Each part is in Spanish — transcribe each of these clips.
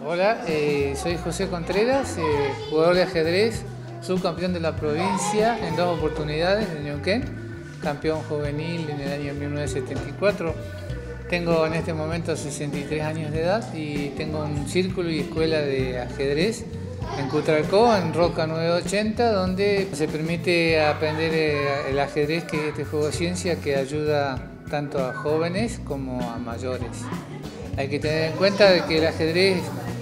Hola, soy José Contreras, jugador de ajedrez, subcampeón de la provincia en 2 oportunidades de Neuquén, campeón juvenil en el año 1974. Tengo en este momento 63 años de edad y tengo un círculo y escuela de ajedrez en Cutralcó, en Roca 980, donde se permite aprender el ajedrez, que es este juego de ciencia que ayuda tanto a jóvenes como a mayores. Hay que tener en cuenta de que el ajedrez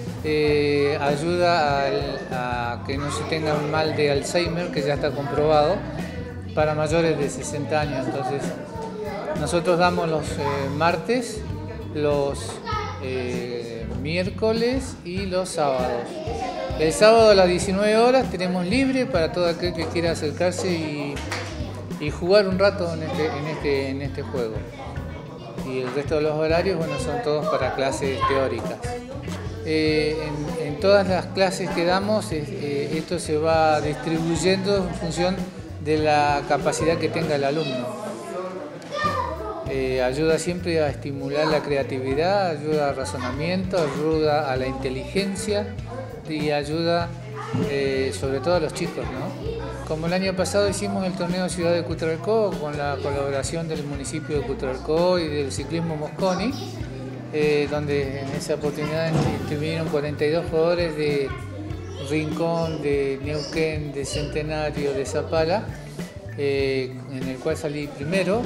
ayuda a que no se tenga un mal de Alzheimer, que ya está comprobado, para mayores de 60 años. Entonces, nosotros damos los martes, los miércoles y los sábados. El sábado a las 19 horas tenemos libre para todo aquel que quiera acercarse y jugar un rato en este juego. Y el resto de los horarios, bueno, son todos para clases teóricas. En todas las clases que damos, esto se va distribuyendo en función de la capacidad que tenga el alumno. Ayuda siempre a estimular la creatividad, ayuda al razonamiento, ayuda a la inteligencia y ayuda sobre todo a los chicos, ¿no? Como el año pasado hicimos el torneo Ciudad de Cutralcó con la colaboración del municipio de Cutralcó y del ciclismo Mosconi, donde en esa oportunidad estuvieron 42 jugadores de Rincón, de Neuquén, de Centenario, de Zapala, en el cual salí primero.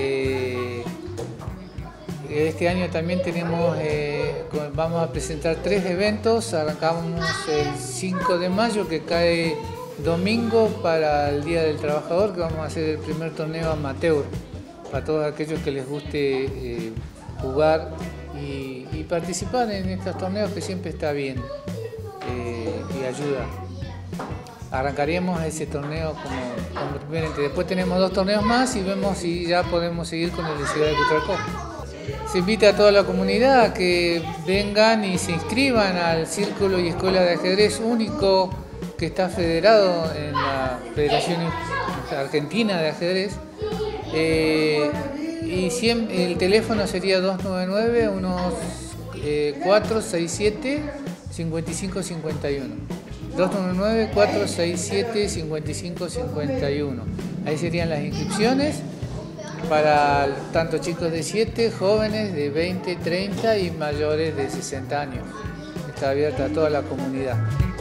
Este año también vamos a presentar 3 eventos. Arrancamos el 5 de mayo, que cae domingo, para el Día del Trabajador, que vamos a hacer el primer torneo amateur para todos aquellos que les guste jugar y participar en estos torneos, que siempre está bien y ayuda. Arrancaríamos ese torneo como primer. Después tenemos 2 torneos más y vemos si ya podemos seguir con el de Ciudad de Cutralcó. Se invita a toda la comunidad a que vengan y se inscriban al Círculo y Escuela de Ajedrez único que está federado en la Federación Argentina de Ajedrez. El teléfono sería 299-467-5551. 299-467-5551. Ahí serían las inscripciones para tanto chicos de 7, jóvenes de 20, 30 y mayores de 60 años. Está abierta a toda la comunidad.